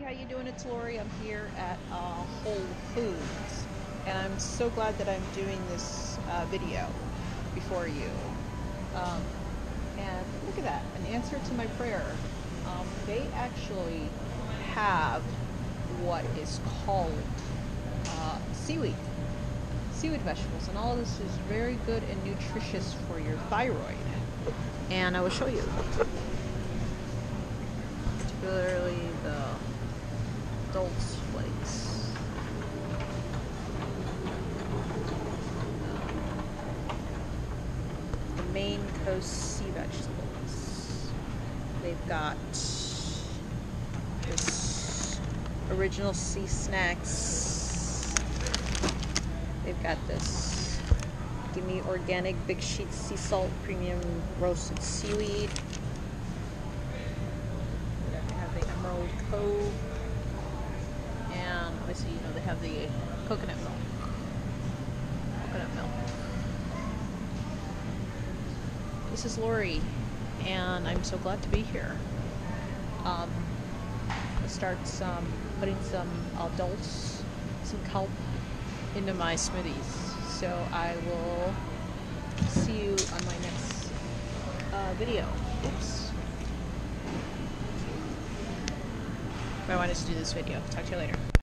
how you doing? It's Lori. I'm here at Whole Foods, and I'm so glad that I'm doing this video before you. And look at that, an answer to my prayer. They actually have what is called seaweed vegetables, and all of this is very good and nutritious for your thyroid. And I will show you. Particularly the Dulse Flakes. The Maine Coast sea vegetables. They've got this original sea snacks. They've got this Gimme Organic Big Sheet Sea Salt Premium Roasted Seaweed. They have the Emerald Cove. And obviously, you know, they have the coconut milk. This is Lori, and I'm so glad to be here. I'll start putting some Dulse, some Kelp into my smoothies. So I will see you on my next video. Oops. I wanted to do this video. Talk to you later.